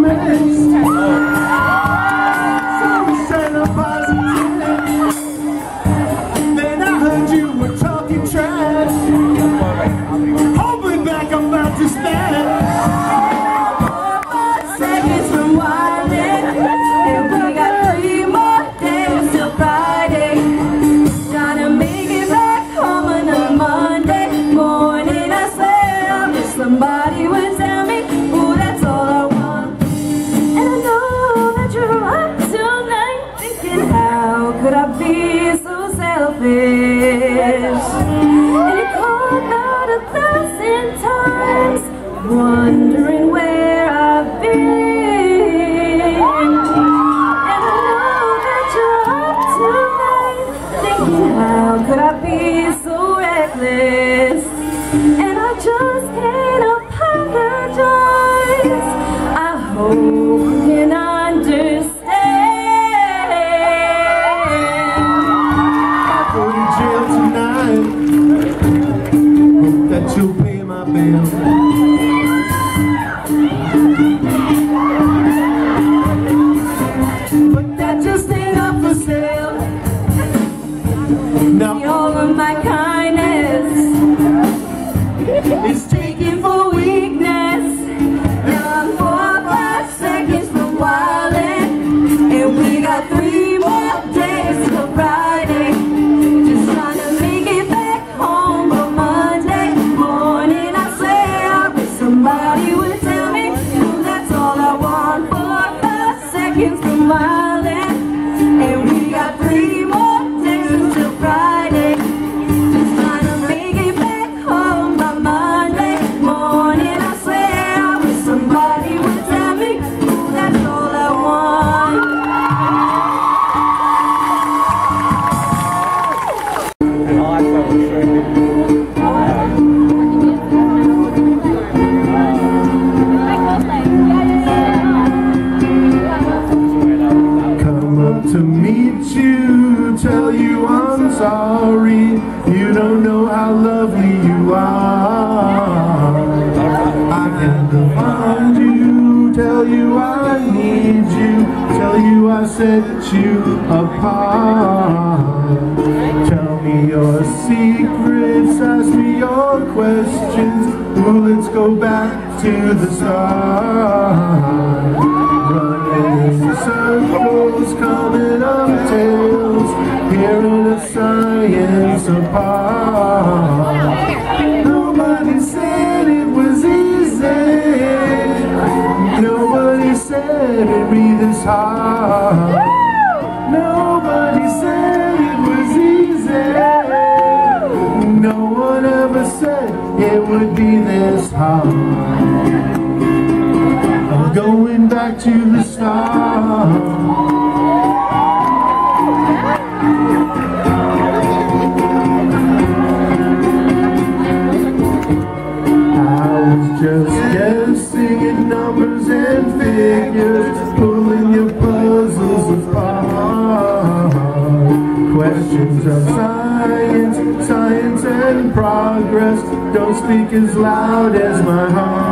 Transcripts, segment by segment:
mess. So we said a positive. Then I heard you were talking trash. Holding back, I'm about to smash. 4 seconds from wildin', and we got 3 more days till Friday. Trying to make it back home on a Monday morning. I swear I wish somebody would tell me, ooh, that's all I want. And I know that you're up tonight, thinking how could I be so selfish? And you called out 1,000 times, wondering where I've been. And I know that you're up tonight, thinking how could I be so reckless? And I just can't apologize. I hope you can understand. I'll go to jail tonight. Hope that you'll pay my bill. But that just ain't up for sale. Now All of my kindness it's taken for weakness. Now I'm 4 seconds from wildin', and we got 3 more days till Friday. Just trying to make it back home by Monday morning. I swear I wish somebody would tell me, well, that's all I want. 4 seconds from wildin', and we got 3 more days till Friday. Just trying to make it back home by Monday morning. I swear I wish somebody would tell me, ooh, that's all I want. come up to meet you, tell you I'm sorry. You don't know how lovely you are. I had to find you, tell you I need you, tell you I set you apart. Tell me your secrets, ask me your questions. Ooh, let's go back to the start. Running in circles, coming up tails, hearing the science apart. Nobody said it was easy. Nobody said it'd be this hard. Nobody said it was easy. No one ever said it would be this hard. I'm going back to the start. Just guessing at numbers and figures, pulling your puzzles apart. Questions of science, science and progress don't speak as loud as my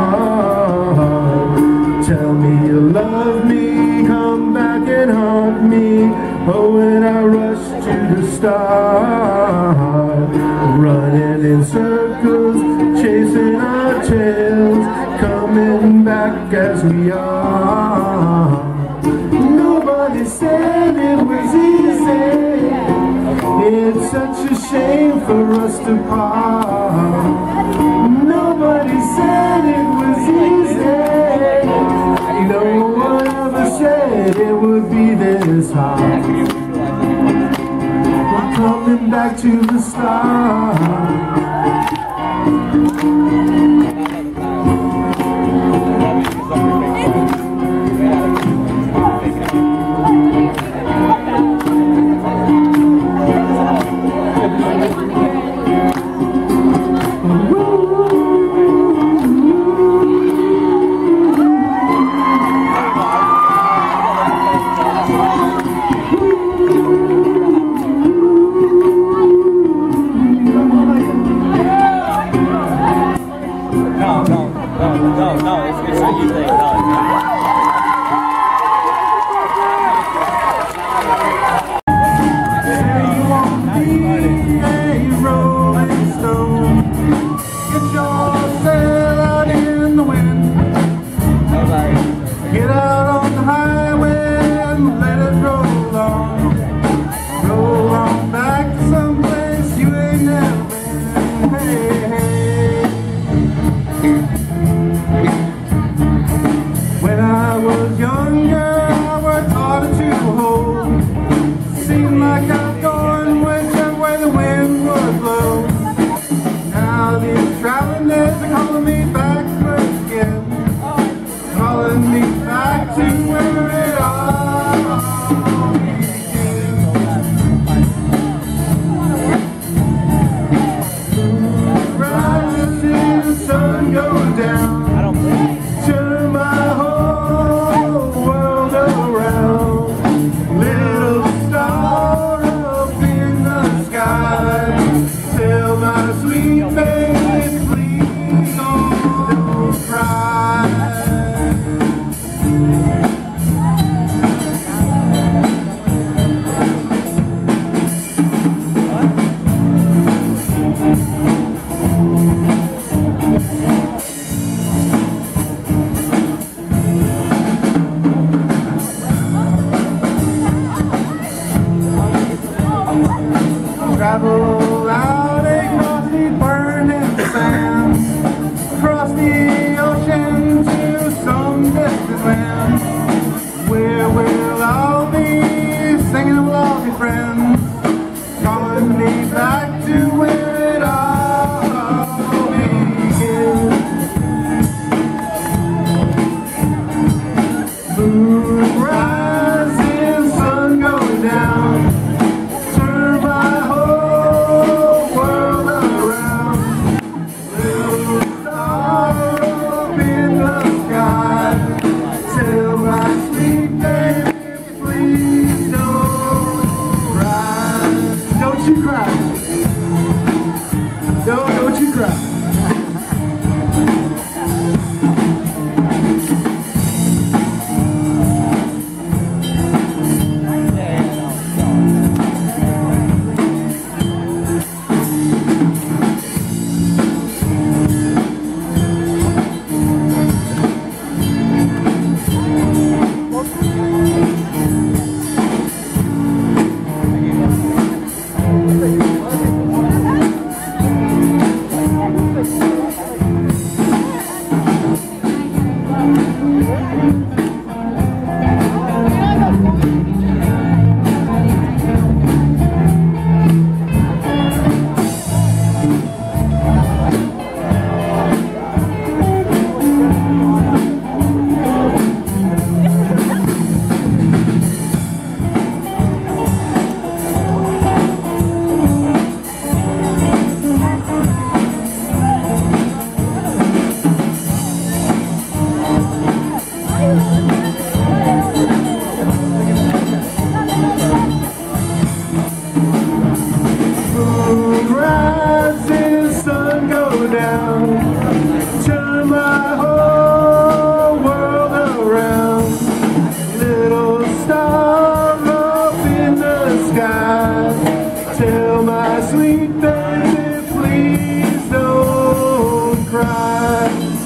heart. Tell me you love me, come back and haunt me. Oh, when I rush to the start, running in circles, chasing our tails, coming back as we are. Nobody said it was easy. It's such a shame for us to part. Nobody said it was easy. No one ever said it would be this hard. We're coming back to the start. Get out on the highway and let it roll on. Roll on back to someplace you ain't never been. Hey, hey. When I was younger, I worked harder to hold. Seemed like I was going whichever way the wind would blow. Now these traveling days are calling me back again, calling me back to where it all began. Rise till the sun goes down, turn my whole world around. Little star up in the sky, tell my sweet baby, please don't cry. Travel out across the burning sands, across the ocean to some distant land, where we'll all be singing and we'll all be friends, calling me back to where it all began. Moon rising, sun going down, turn my whole world around. Little star up in the sky, tell my sweet baby, please don't cry. Don't you cry. Don't you cry. Rising sun go down, turn my whole world around. Little star up in the sky, tell my sweet baby, please don't cry.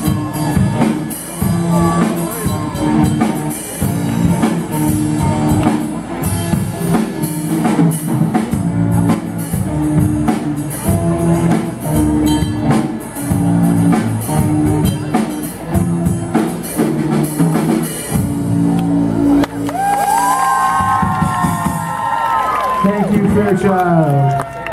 Thank you, Fairchild.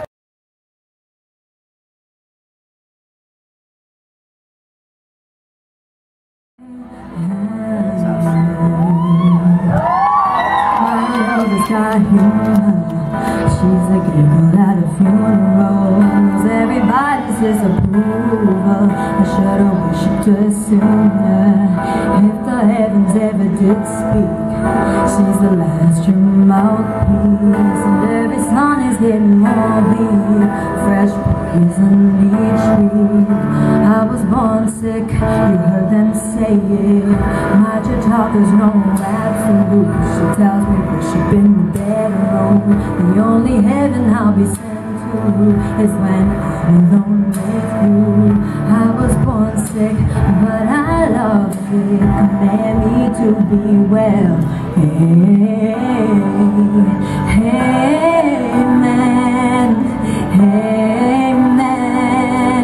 She's a giggle at a funeral. Everybody's disapproval. I should've wished her sooner. If the heavens ever did speak, she's the last true mouthpiece. And every song is getting more beat, fresh poison each week. I was born sick, you heard them say it. My talk is no absolute. She tells me we should been the better road. The only heaven I'll be sent to is when I'm alone with you. I was born sick, but I love it. Command me to be well. Amen. Amen.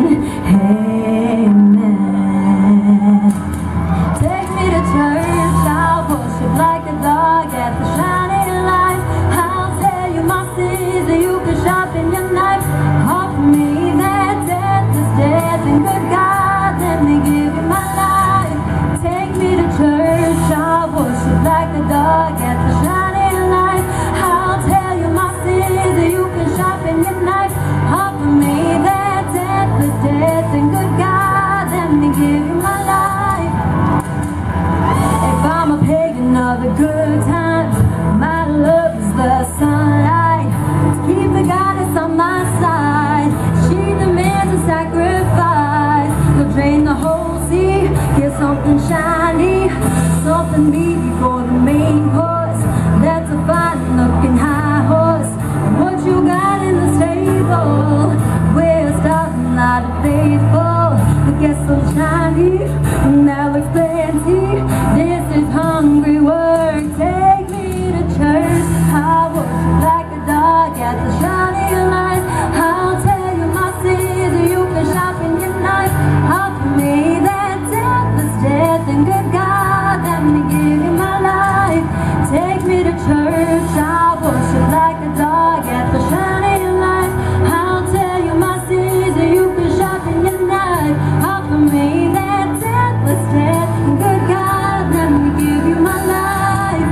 Amen. Take me to church, I'll worship like a dog at the shining light. I'll tell you my sins, that you can sharpen your knife. Offer me that death is death, and good God, let me give you my life. Take me to church, I'll worship like a dog at the shining light. I'll tell you my sins, that you can sharpen your knife. Offer me that death is death, and good God, let me give you my life. If I'm a pagan of the good times, my love is the sunlight to keep the goddess on my side. She demands a sacrifice. We'll drain the whole sea, get something shiny, something meaty for the main course. That's a fine looking high horse. What you got in the stable? We're starting out of faithful. The guess so shiny, that looks plenty. This is hungry work. Take me to church. I'll worship like a dog at the shining light. I'll tell you my sins, you can sharpen your knife. Offer me that deathless death, and good God, let me give you my life. Take me to church. I'll worship like a dog at the shining light. I'll tell you my sins, you can sharpen your knife. Offer me that deathless death, and good God, let me give you my life.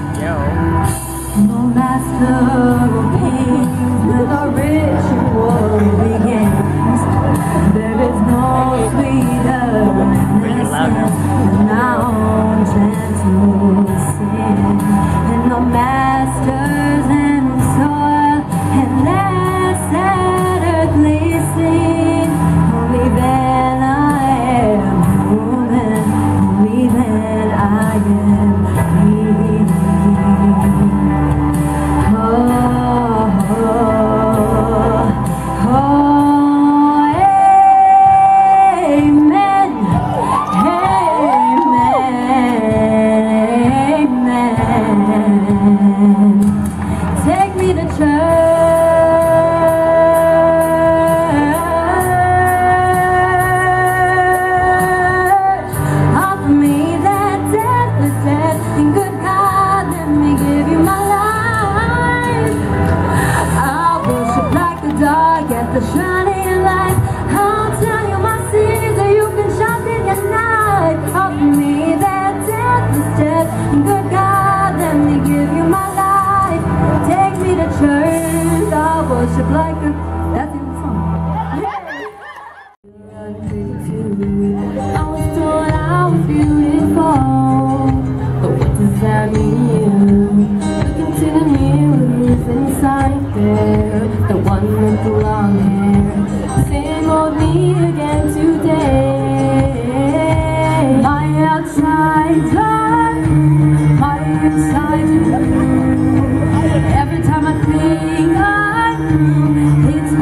No master or kings, with our ritual begins. There is no sweeter medicine than our own gentle sin. And no masters in the soil, and less at earthly sin. Only then I am human, only then I am free. Take me to church. Offer me that deathless death, and good God, let me give you my life. I'll worship like a dog at the shining light. I'll tell you my sins, that you can sharpen your knife. Offer me that deathless death, and good God, let me give you my life. Take me to church, I'll worship like a... That's the song. I was told I was beautiful, but what does that mean? Look into the mirrors inside there, the one with the long hair. Same old me again today. My outside dark, my inside blue. Every time I think I'm it's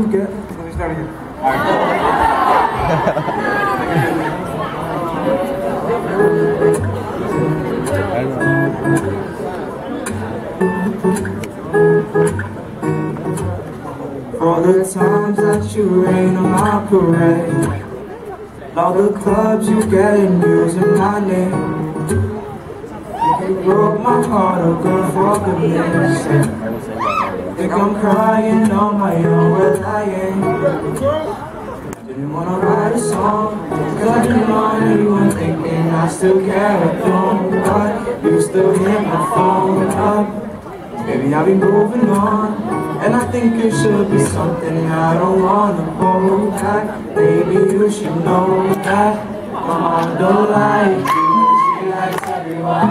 you get. Let me start again. For the times that you rain on my parade, all the clubs you get in using my name. You broke my heart, oh girl, for goodness sake. Think I'm crying on my own, well I ain't. Didn't wanna write a song, cause I didn't want anyone thinking I still care or don't. But you still hit my phone up. Baby, I'll be moving on, and I think it should be something I don't wanna hold back. Baby, you should know that my mom don't like you, she likes everyone.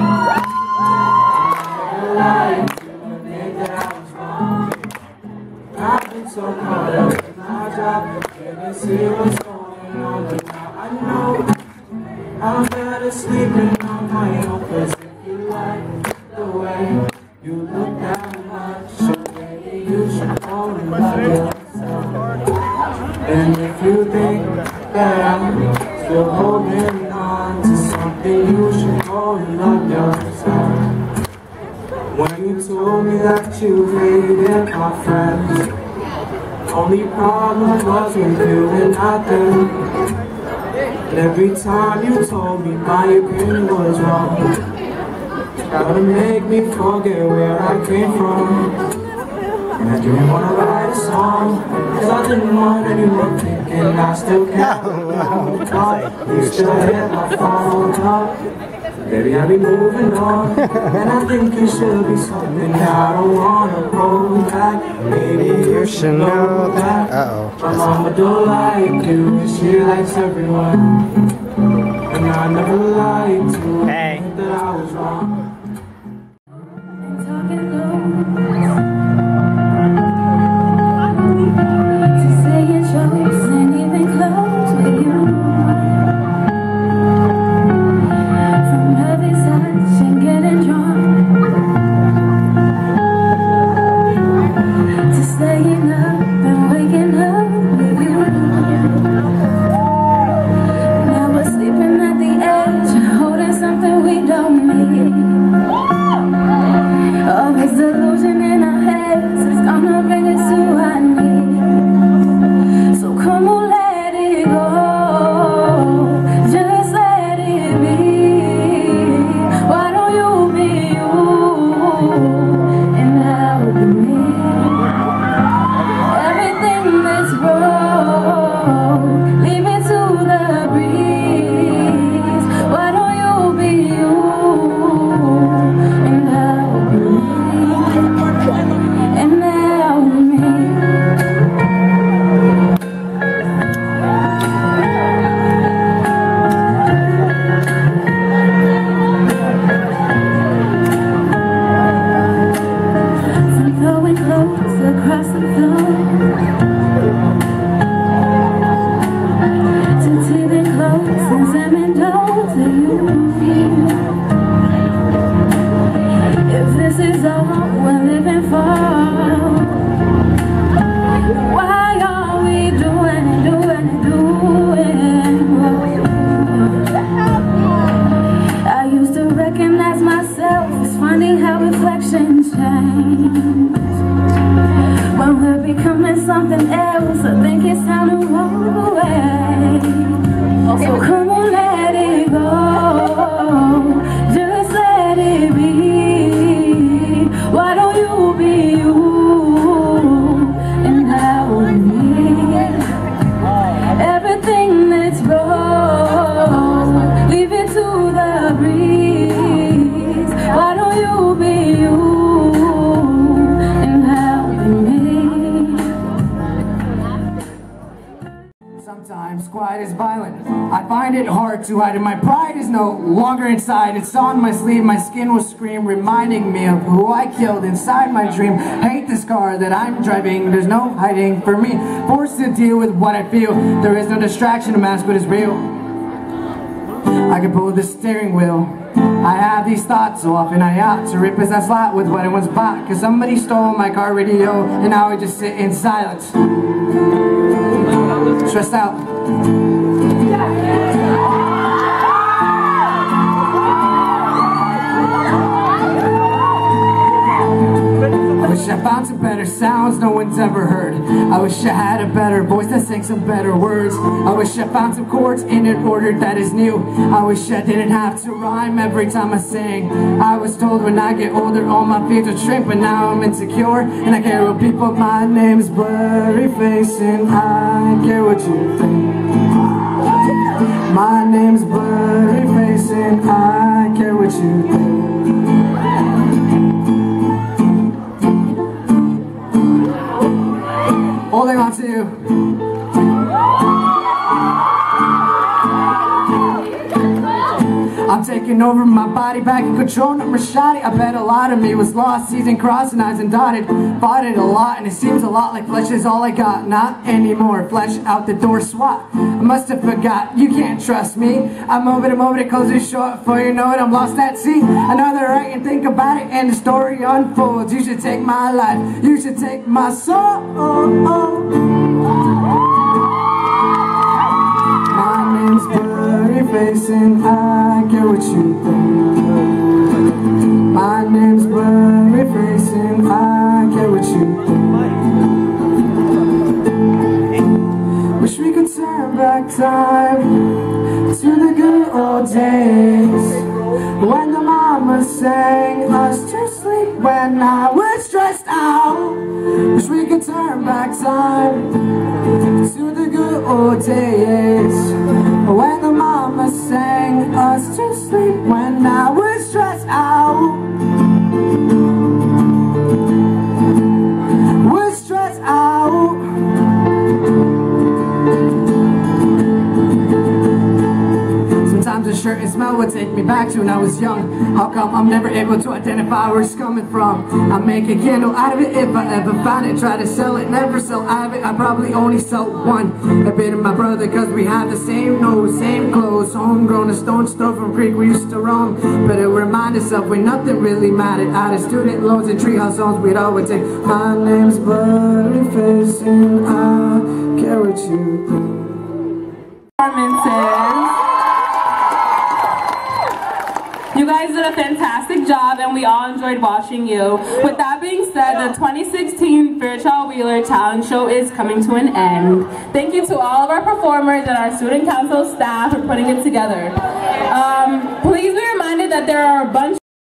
I never lied to admit that I was wrong. I've been so caught up in my job, couldn't see what's going on, but now I know I'm better sleeping on my own. Cause if you like the way you look that much, so maybe you should fall in love yourself. And if you think that I'm still holding on to something, you should fall in love yourself. When you told me that you hated my friends, only problem was with you and not them. And every time you told me my opinion was wrong, try to make me forget where I came from. And I didn't want to write a song, cause I didn't want anyone thinking I still care. You still hit my phone up. Baby, I'll be moving on, and I think it should be something I don't wanna hold back. Maybe you should know that my mama don't like you, and she likes everyone. And I never lied to her that I was wrong. Something else, I think it's time to walk away. So come on, let it go. Just let it be. Why don't you be you and I will be everything that's wrong, leave it to the breeze. Why don't you be you? Sometimes quiet is violent. I find it hard to hide, and my pride is no longer inside. It's on my sleeve, my skin will scream, reminding me of who I killed inside my dream. Hate this car that I'm driving, there's no hiding for me. Forced to deal with what I feel. There is no distraction to mask what is real. I can pull the steering wheel. I have these thoughts so often I ought to rip as I slot with what it was bought. Cause somebody stole my car radio and now I just sit in silence. Stressed out. Wish I found some better sounds no one's ever heard. I wish I had a better voice that sang some better words. I wish I found some chords in an order that is new. I wish I didn't have to rhyme every time I sang. I was told when I get older all my fears would shrink, but now I'm insecure and I care what people. My name's Blurryface and I care what you think. My name's Blurryface and I care what you think. Holding on to you. I'm taking over my body, back in control, number shoddy. I bet a lot of me was lost, T's and crossed and I's and dotted. Fought it a lot and it seems a lot like flesh is all I got. Not anymore, flesh out the door, swat. I must have forgot, you can't trust me. I'm over to close it short, before you know it I'm lost at sea. Another right and think about it and the story unfolds. You should take my life, you should take my soul. My name's Blurryface and I care what you think. My name's Blurryface and I care what you think. Wish we could turn back time to the good old days when the mama sang us to sleep when I was stressed out. Wish we could turn back time to the good old days when the mama sang us to sleep when I was stressed out. Was stressed out. Sometimes a shirt and smell would take me back to when I was young. How come I'm never able to identify where it's coming from? I make a candle out of it if I ever find it. Try to sell it, never sell out of it. I probably only sell one. A bit of my brother cause we have the same nose, same clothes. Homegrown, a stone's throw from creek we used to roam. But it would remind us of when nothing really mattered. Out of student loans and treehouse zones we'd always take. My name's Blurryface and I care what you think. Performances. You guys did a fantastic job and we all enjoyed watching you. With that being said, the 2016 Fairchild Wheeler Talent Show is coming to an end. Thank you to all of our performers and our student council staff for putting it together. Please be reminded that there are a bunch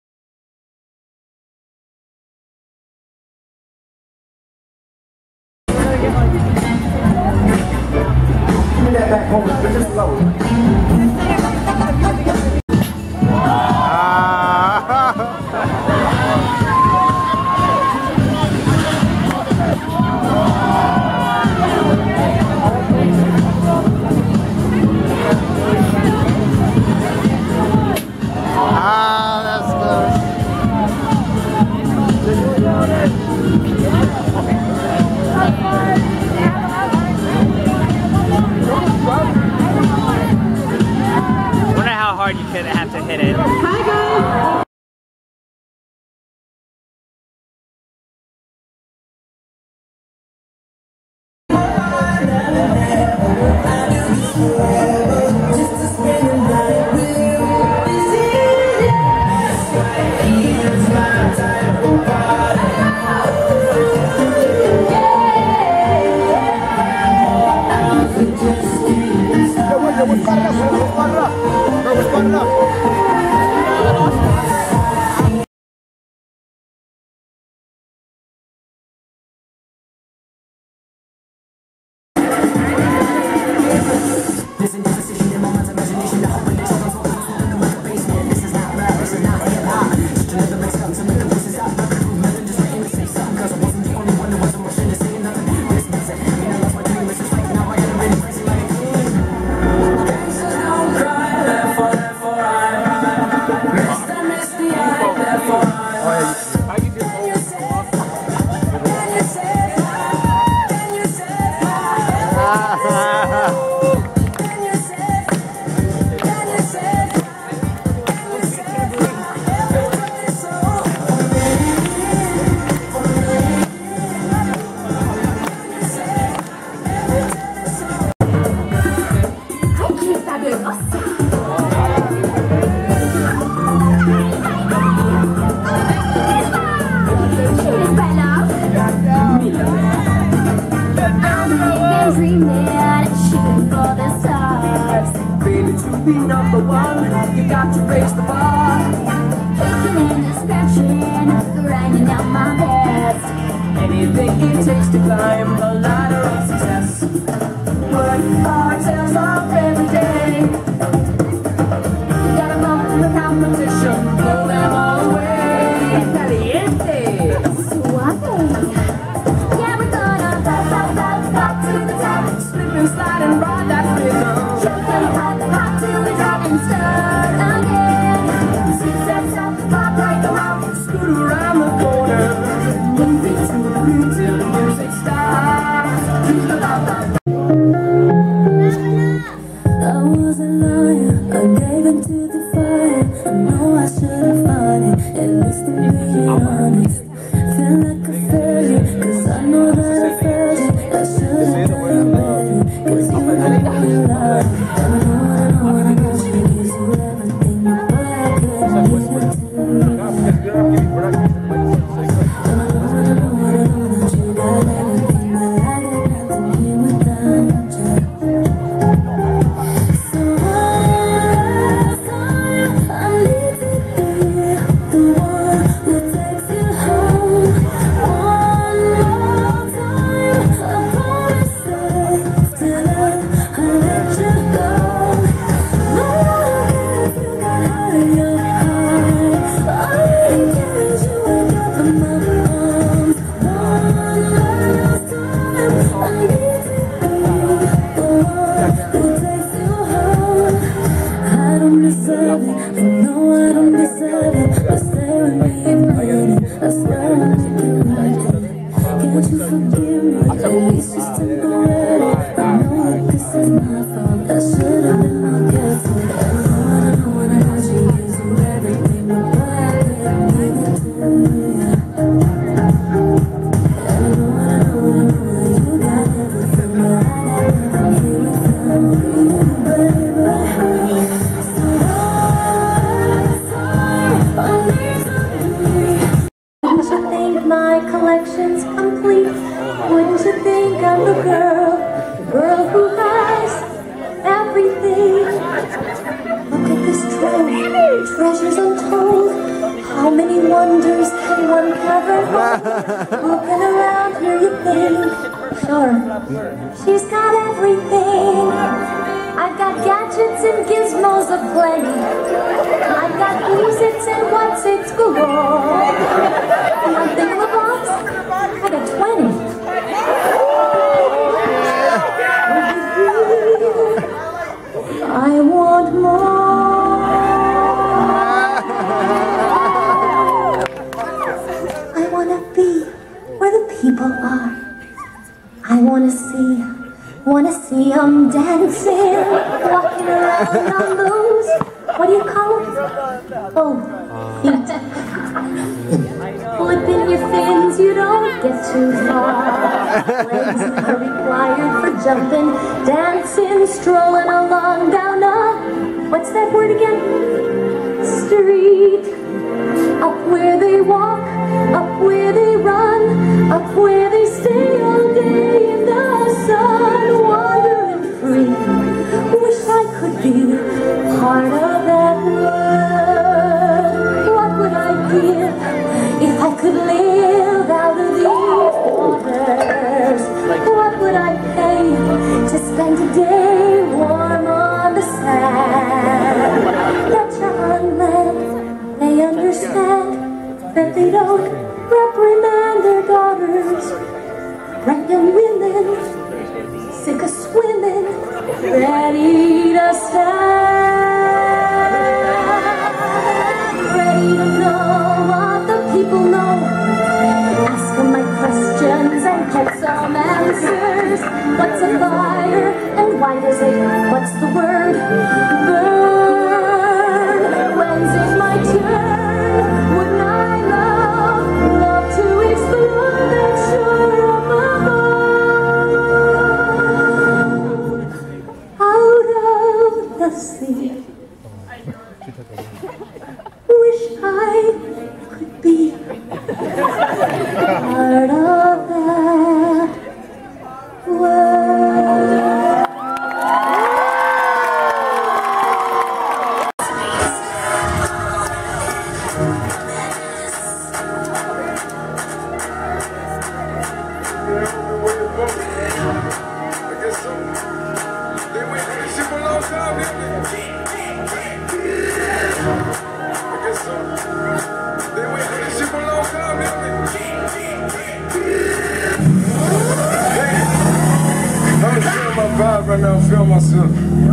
hard you could have to hit it. Hi guys! Baby, to be number one, you got to raise the bar. Kicking and distraction, grinding out my best. Anything it takes to climb the ladder of success. Work hard, tails off every day. You gotta bump the competition, blow them all away. Caliente, suave. Yeah, we're gonna pop to the top. Slip and slide and ride that rhythm. Pop till we drop and start again. Six steps up, pop right around, scoot around the corner. Move it to the groove till the music stops. I was a liar, I gave into the fire. I know I should have fought it, at least I'm being honest. Feel like a failure, cause I know that I failed it. I should have done it better, cause you know you lied. My collection's complete. Wouldn't you think I'm the girl who has everything? Look at this trove, treasures untold. How many wonders can one ever hold? Looking around here, you think, sure, she's got everything. I've got gadgets and gizmos aplenty. I've got who's-its and what's-its galore. One thing in the box, I got 20. I want more. I want to be where the people are. I want to see them dancing, walking around on those, what do you call them? Oh, feet. Flipping your fins, you don't get too far. Legs are required for jumping, dancing, strolling along down a, what's that word again? Street. Up where they walk, up where they run, up where they stay all day in the sun, wandering free. Wish I could be part of that world. What would I give if I could live out of these waters? What would I pay to spend a day warm on the sand? That on land, they understand that they don't reprimand their daughters. Pregnant women, sick of swimming, ready to stand, ready to know what the people know. Ask them my questions and get some answers. What's a fire and why does it, what's the word? Burn. When's it my turn? Wouldn't I love to explore that shore up above? Out of the sleep. Wish I could be part of that world. Right now, I feel myself.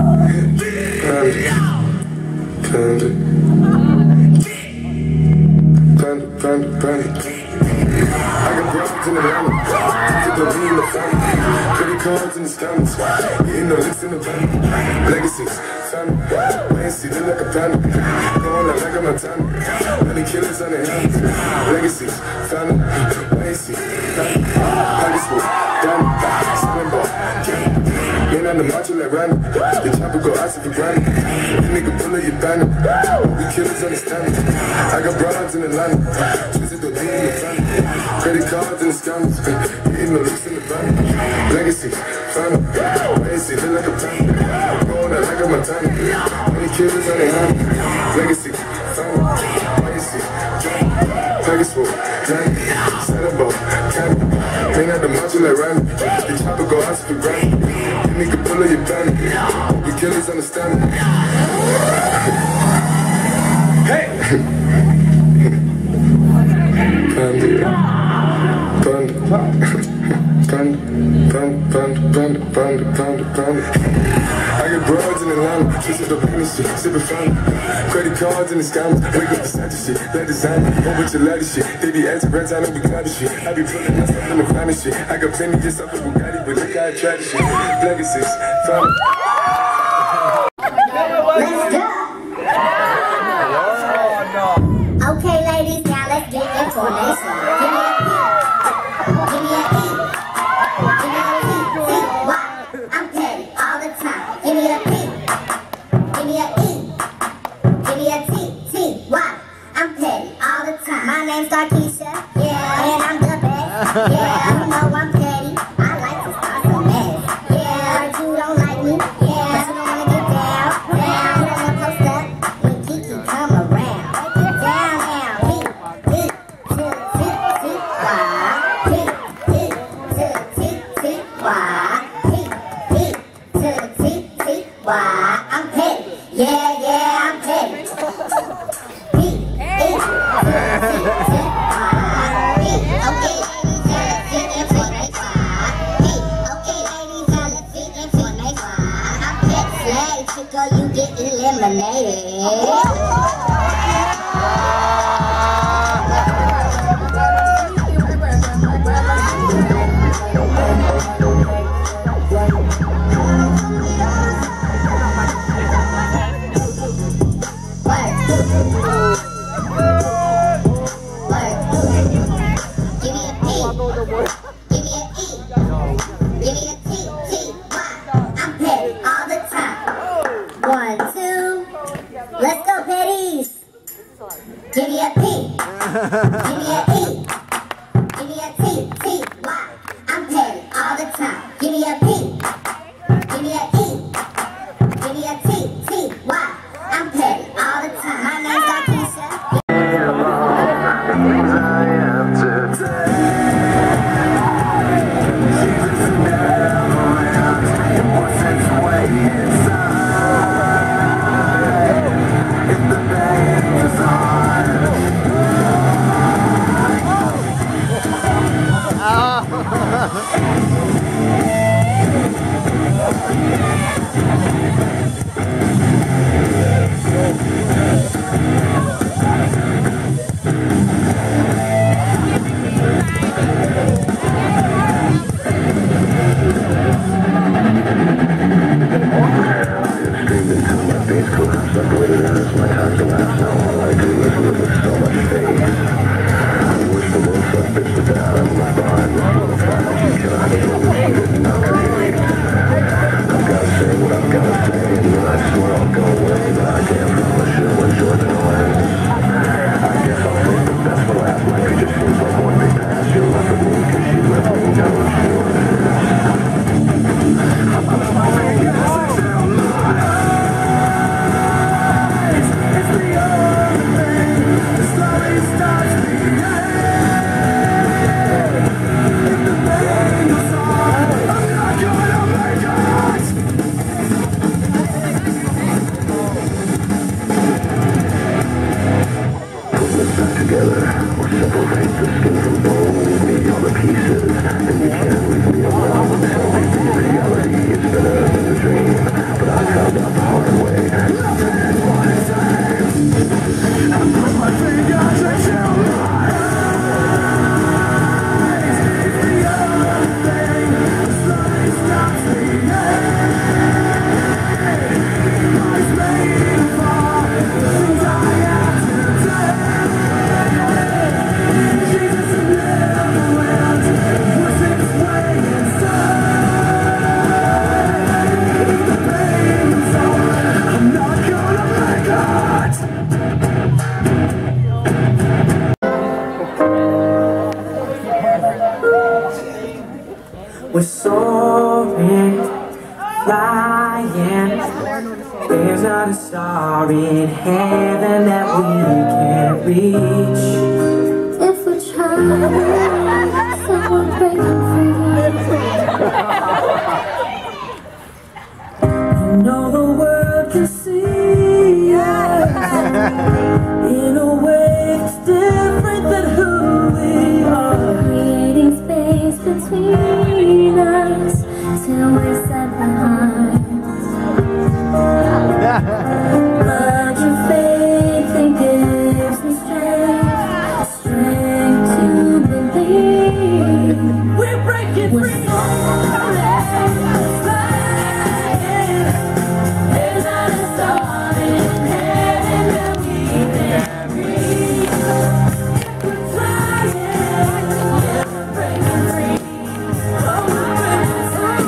Panda. I got brothers in Atlanta, the lean in the family, credit cards in the scammers, getting the licks in the van, legacies, family, fancy, look like a panda, going out like a Montana, many killers on their hands, legacies, family, fancy, family, pockets full, down, selling ball, ain't on the macho like Randy, the chopper go icy for granted, the nigga pull up your banner, we killers understand it, I got brothers in Atlanta, visit the lean in the family, credit cards in the scammers, hitting the looks in the van, legacies, family, fancy, look like a panda, going out like a Montana, many killers on their hand, legacies, family, fancy, pockets full, Danny, selling ball, candy, ain't at the macho like Randy, the chopper go icy for granted, the nigga pull up your banner, we killers understand it. Hey! Panda. I got broads in Atlanta, twisted up in the shit, sipping fountain. Credit cards in the scammers, wake up the Santa shit, that designer, whole bunch of ladder shit. They be anti-brands, I know we got this shit. I be pulling my stuff in the finest shit. I got plenty just up with Bugatti, but look how I try this shit. Legacies, family. Okay, ladies, now let's get information. Give me a E. Give me a T. T-Y. I'm petty all the time. Give me a P. Give me a E. Give me a T. T-Y. I'm petty all the time. My name's Darkeisha. Yeah, and I'm the best. Yeah, you know I'm petty. I like to start some mess. Yeah, heard you don't like me. Yeah, but you don't wanna get down. Down, you don't wanna post up. When Kiki come around. Down now. P. T. T. T. T-Y. P. T. T. T. T-Y. P. P. T. T. T-Y. I'm petty. Yeah, I'm petty. P. E. You get eliminated. Let's go, Petties! Give me a P. Give me a E. Give me a T. T-Y. I'm petty all the time. Give me a P. Give me a E. Give me a T. T-Y. I'm petty all the time. My name's Darkeisha. I've gotta say what I've gotta say, and I swear I'll go We're soaring, flying. There's not a star in heaven that we can't reach. If we try, someone breaking free. You know the world can see us in a way that's different than who we are. Creating space between us till we're set behind. But your faith and gives me strength to believe. We're breaking We're free. soaring, flying. There's not a star in heaven that we can't reach. We're flying, we're breaking free. Oh, we're breaking free.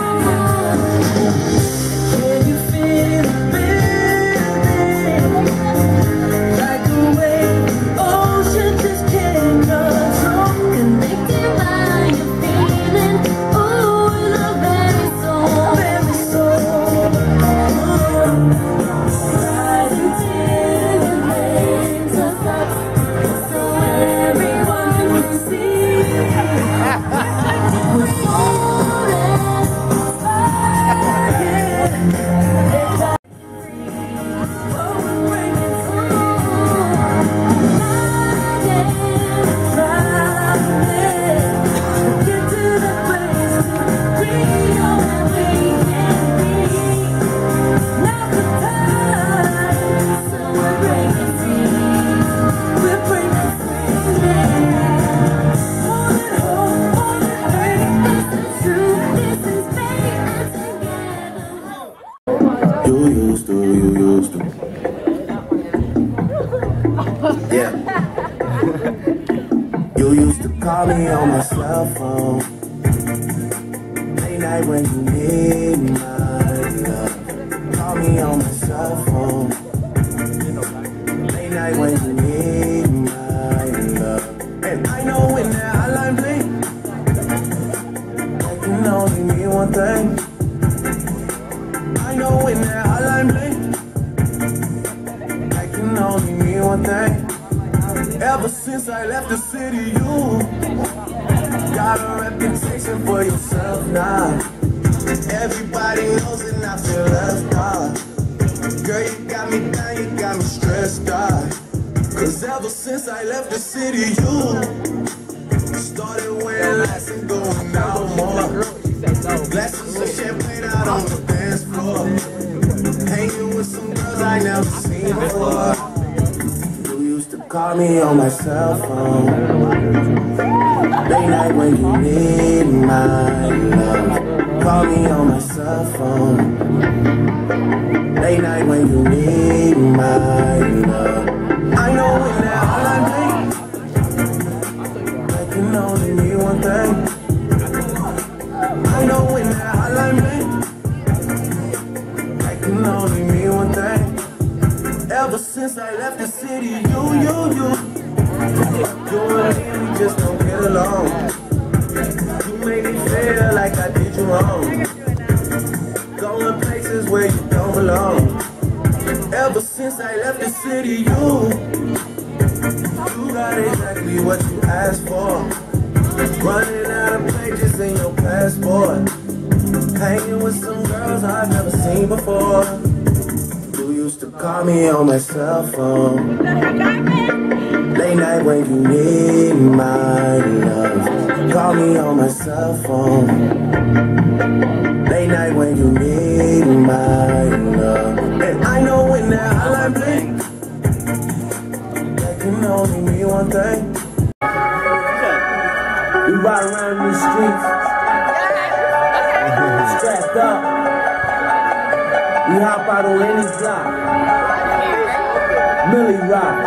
Can you feel it building? Like the way ocean just can't control. Connected by your feeling, oh, in our very soul. Very soul. Right until the flames are up, so everyone can see. We're soaring, flying. You used to. Yeah. You used to call me on my cell phone. Late night when you need my love. Call me on my cell phone. Late night when you need my love. And I know when that hotline bling, that can only mean one thing. I know when that hotline bling, that can only mean one thing. Ever since I left the city, you got a reputation for yourself now. Everybody knows and I feel left out. Girl, you got me down, you got me stressed out. Cause ever since I left the city, you started wearing less and going out more. Glasses of champagne out on the dance floor. Hanging with some girls I never seen before. You used to call me on my cell phone. Late night when you need my love. Call me on my cell phone. Late night when you need my love. I know when that hotline bling, that can only mean one thing. I know when that hotline bling, that can only mean one thing. Ever since I left the city, you and me, we just don't get along. You made me feel like I did you wrong. Going places where you don't belong. Ever since I left the city, you got exactly what you asked for. Running out of pages in your passport. Hanging with some girls I've never seen before. You used to call me on my cell phone. Late night when you need my love, call me on my cell phone. Late night when you need my love, and I know when that hotline bling, that can only mean one thing. We ride around these streets, strapped up. We hop out on any block. Millie Rock.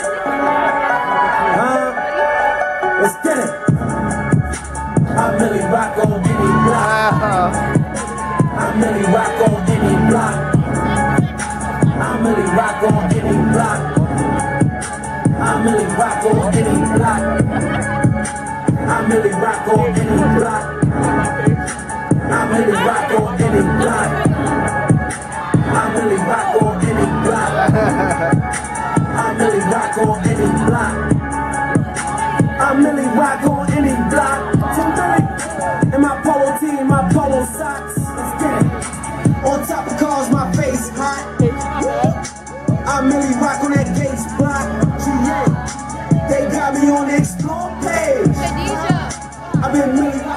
Huh? Let's get it. I'm Millie Rock on any block. I'm Millie Rock on any block. I'm Millie Rock on any block. I'm Millie Rock on any block. I'm Millie Rock on any block. I'm Millie Rock on any block. I'm Millie Rock on any block. I'm Millie Rock on any block. I'm Millie Rock on any block. So Millie, in my polo tee, in my polo socks. Let's get it. On top of cars, my face hot. I'm Millie Rock on that Gates block. GA, they got me on the explore page. I've been Millie Rock.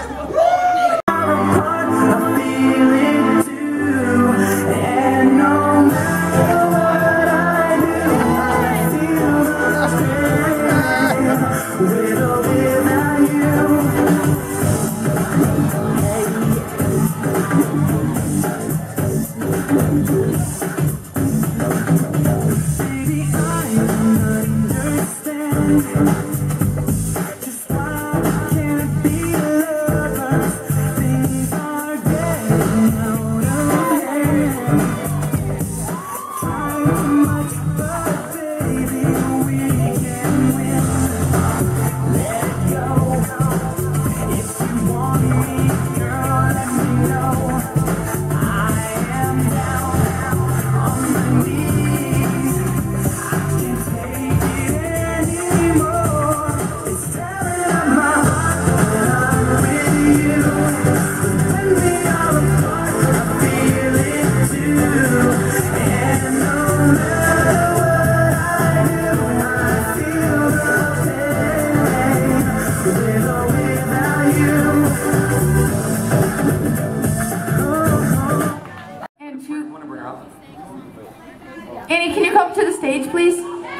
Annie, can you come to the stage, please?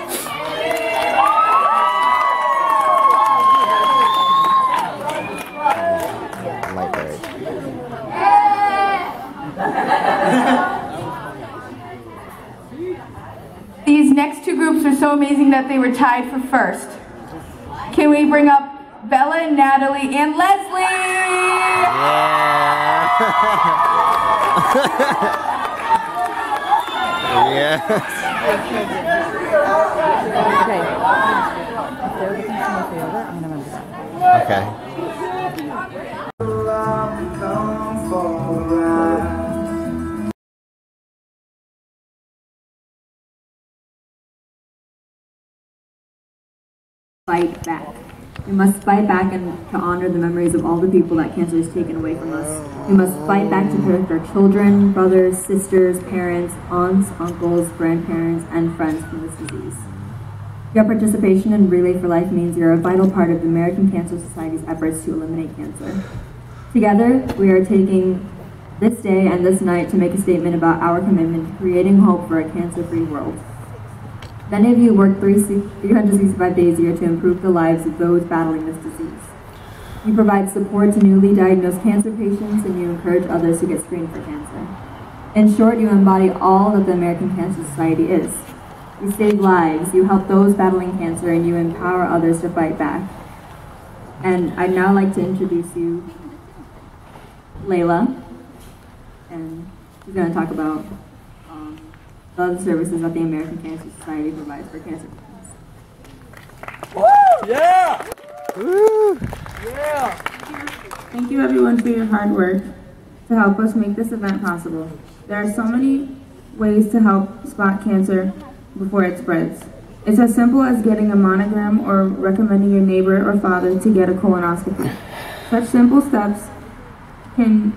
These next two groups are so amazing that they were tied for first. Can we bring up Bella and Natalie and Leslie? Yeah. Okay. Fight back. We must fight back and to honor the memories of all the people that cancer has taken away from us. We must fight back to protect our children, brothers, sisters, parents, aunts, uncles, grandparents, and friends from this disease. Your participation in Relay for Life means you're a vital part of the American Cancer Society's efforts to eliminate cancer. Together, we are taking this day and this night to make a statement about our commitment to creating hope for a cancer-free world. Many of you work 365 days a year to improve the lives of those battling this disease. You provide support to newly diagnosed cancer patients, and you encourage others to get screened for cancer. In short, you embody all that the American Cancer Society is. You save lives, you help those battling cancer, and you empower others to fight back. And I'd now like to introduce you Layla, and she's going to talk about the other services that the American Cancer Society provides for cancer patients. Woo! Yeah! Woo! Yeah! Thank you everyone for your hard work to help us make this event possible. There are so many ways to help spot cancer before it spreads. It's as simple as getting a mammogram or recommending your neighbor or father to get a colonoscopy. Such simple steps can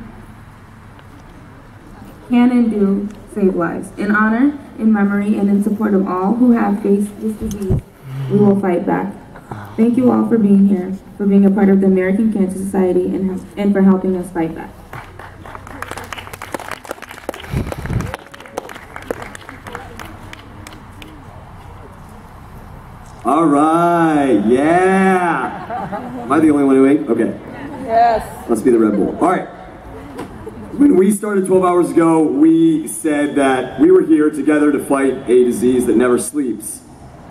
and do save lives. In honor, in memory, and in support of all who have faced this disease, we will fight back. Thank you all for being here, for being a part of the American Cancer Society, and for helping us fight back. All right, yeah. Am I the only one who ate? Okay. Yes. Must be the Red Bull. All right. When we started 12 hours ago, we said that we were here together to fight a disease that never sleeps.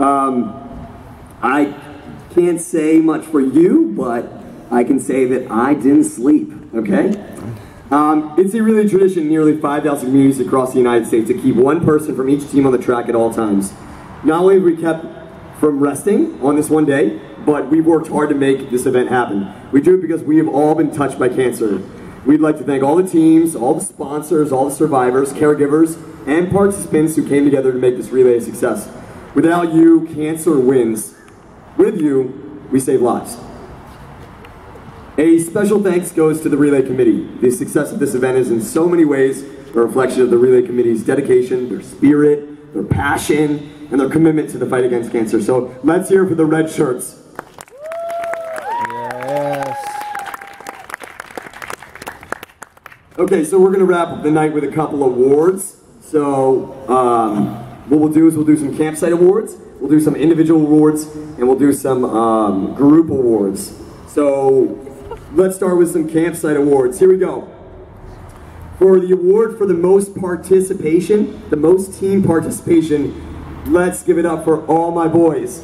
I can't say much for you, but I can say that I didn't sleep, okay? It's a really tradition in nearly 5,000 communities across the United States to keep one person from each team on the track at all times. Not only have we kept from resting on this one day, but we've worked hard to make this event happen. We do it because we have all been touched by cancer. We'd like to thank all the teams, all the sponsors, all the survivors, caregivers, and participants who came together to make this relay a success. Without you, cancer wins. With you, we save lives. A special thanks goes to the Relay Committee. The success of this event is in so many ways a reflection of the Relay Committee's dedication, their spirit, their passion, and their commitment to the fight against cancer. So let's hear for the red shirts. Yes. Okay, so we're gonna wrap up the night with a couple awards. So what we'll do is we'll do some campsite awards, we'll do some individual awards, and we'll do some group awards. So let's start with some campsite awards. Here we go. For the award for the most participation, the most team participation, let's give it up for all my boys.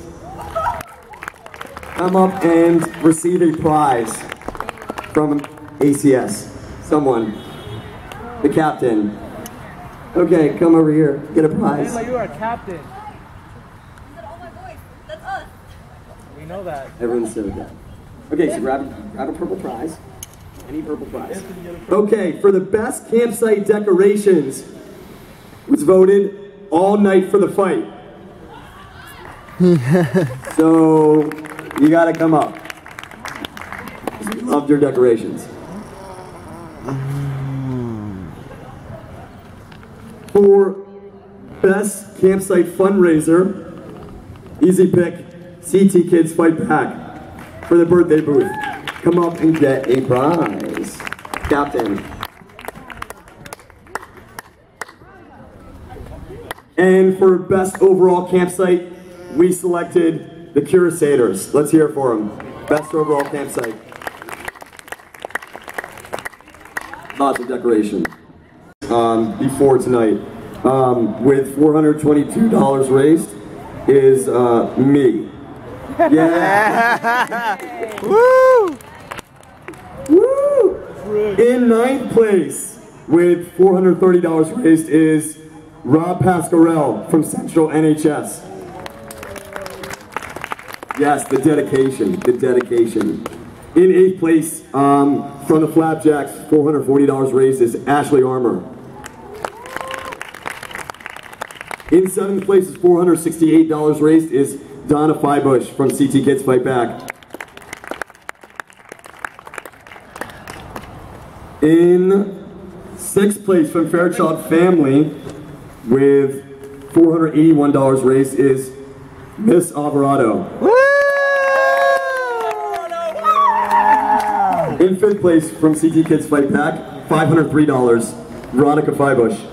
Come up and receive a prize from ACS. Someone. The captain. Okay, come over here. Get a prize. You are a captain. All my boys. That's us. We know that. Everyone's so good. Okay, so grab a purple prize. Any purple prize. Okay, for the best campsite decorations was voted All Night for the Fight. So you gotta come up. We loved your decorations. For best campsite fundraiser, easy pick, CT Kids Fight Back for the birthday booth. Come up and get a prize. Captain. And for best overall campsite, we selected the Curators. Let's hear it for them. Best overall campsite. Lots of decoration. Before tonight, with $422 raised, is me. Yeah. Woo! Woo! In ninth place, with $430 raised, is Rob Pasquarel from Central NHS. Yes, the dedication, the dedication. In eighth place, from the Flapjacks, $440 raised, is Ashley Armour. In seventh place is $468 raised, is Donna Feibush from CT Kids Fight Back. In sixth place from Fairchild Family, with $481 raised, is Miss Alvarado. In fifth place from CT Kids Fight Back, $503, Veronica Feibush.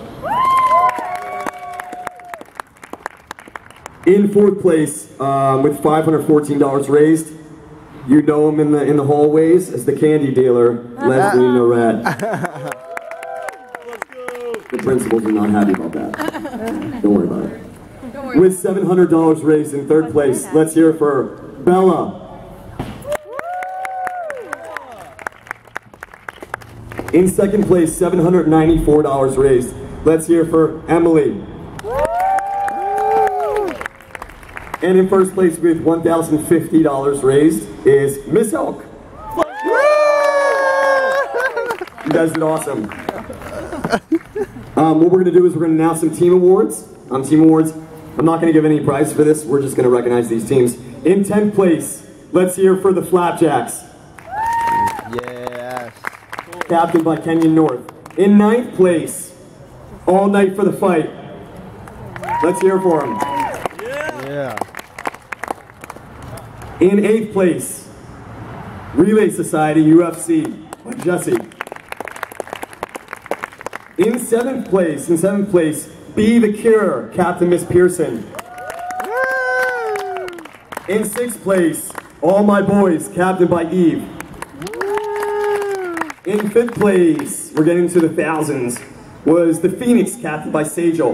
In fourth place, with $514 raised, you know him in the hallways as the candy dealer, Leslie Norette. The principals are not happy about that. Don't worry about it. With $700 raised in third place, let's hear it for Bella. In second place, $794 raised. Let's hear it for Emily. And in first place with $1,050 raised is Miss Elk. You guys did awesome. What we're going to do is we're going to announce some team awards. I'm not going to give any prize for this. We're just going to recognize these teams. In 10th place, let's hear for the Flapjacks. Yes. Captained by Kenyon North. In 9th place, All Night for the Fight. Let's hear for him. Yeah. In 8th place, Relay Society UFC by Jesse. In 7th place, Be the Cure, Captain Miss Pearson. In 6th place, All My Boys, captained by Eve. In 5th place, we're getting to the thousands, was the Phoenix, captained by Sajal.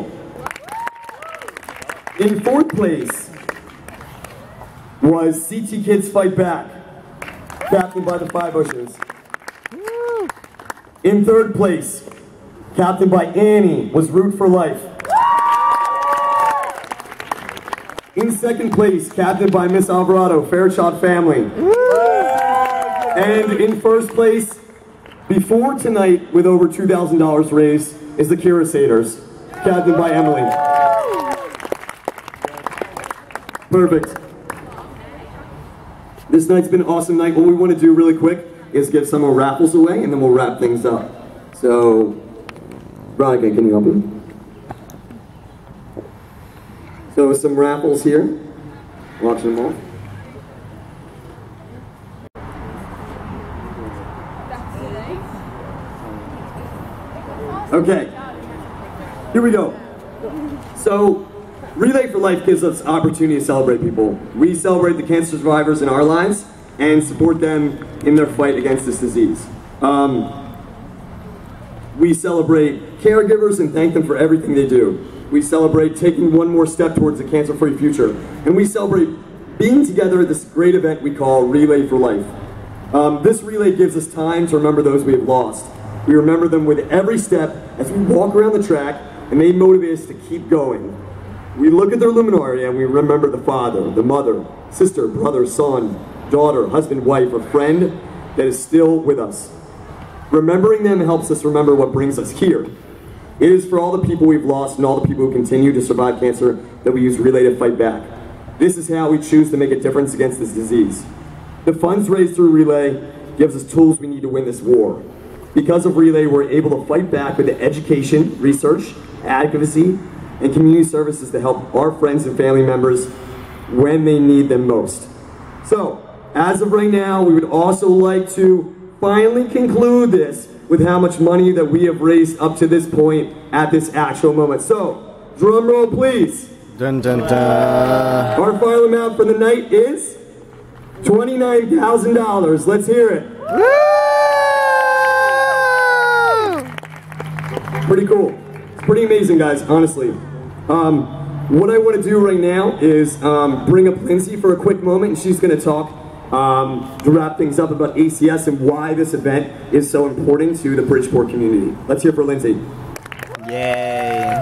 In 4th place was CT Kids Fight Back, captained by the Five Bushes. In 3rd place, captained by Annie, was Root for Life. In 2nd place, captained by Miss Alvarado, Fairchild Family. And in 1st place, before tonight, with over $2,000 raised, is the Curasaders, captained by Emily. Perfect. This night's been an awesome night. What we want to do really quick is give some more raffles away, and then we'll wrap things up. So, Veronica, can you help me? So some raffles here. Watch them all. Okay, here we go. So, Relay for Life gives us opportunity to celebrate people. We celebrate the cancer survivors in our lives and support them in their fight against this disease. We celebrate caregivers and thank them for everything they do. We celebrate taking one more step towards a cancer-free future. And we celebrate being together at this great event we call Relay for Life. This relay gives us time to remember those we have lost. We remember them with every step as we walk around the track, and they motivate us to keep going. We look at their luminary and we remember the father, the mother, sister, brother, son, daughter, husband, wife, or friend that is still with us. Remembering them helps us remember what brings us here. It is for all the people we've lost and all the people who continue to survive cancer that we use Relay to fight back. This is how we choose to make a difference against this disease. The funds raised through Relay gives us tools we need to win this war. Because of Relay, we're able to fight back with the education, research, advocacy, and community services to help our friends and family members when they need them most. So, as of right now, we would also like to finally conclude this with how much money that we have raised up to this point at this actual moment. So, drum roll please. Dun dun dun. Our final amount for the night is $29,000. Let's hear it. Woo! Pretty cool. It's pretty amazing, guys, honestly. What I want to do right now is bring up Lindsay for a quick moment, and she's going to talk to wrap things up about ACS and why this event is so important to the Bridgeport community. Let's hear for Lindsay. Yay!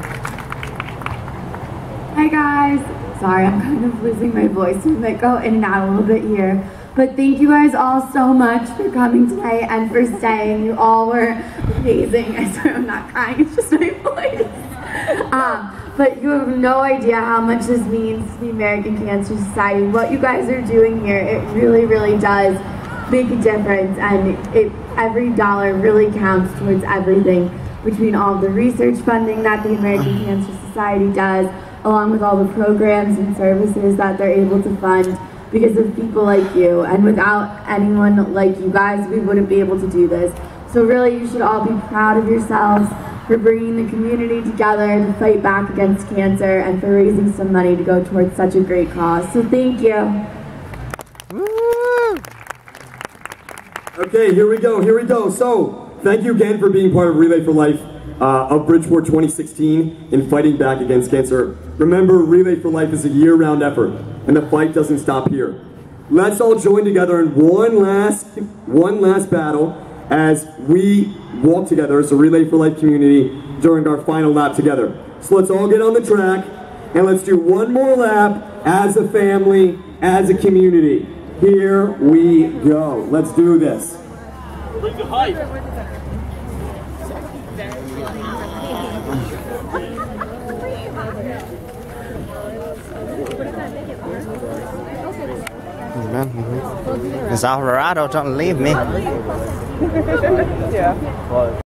Hi guys! Sorry, I'm kind of losing my voice. We might go in and out a little bit here. But thank you guys all so much for coming tonight and for staying. You all were amazing. I swear I'm not crying, it's just my voice. But you have no idea how much this means to the American Cancer Society. What you guys are doing here, it really, really does make a difference, and every dollar really counts towards everything, between all the research funding that the American Cancer Society does, along with all the programs and services that they're able to fund because of people like you. And without anyone like you guys, we wouldn't be able to do this. So really, you should all be proud of yourselves for bringing the community together to fight back against cancer and for raising some money to go towards such a great cause. So thank you. Woo! Okay, here we go. So, thank you again for being part of Relay for Life of Bridgeport 2016 in fighting back against cancer. Remember, Relay for Life is a year-round effort, and the fight doesn't stop here. Let's all join together in one last battle as we walk together as a Relay for Life community during our final lap together. So let's all get on the track and let's do one more lap as a family, as a community. Here we go. Let's do this. Miss Alvarado, don't leave me. Yeah.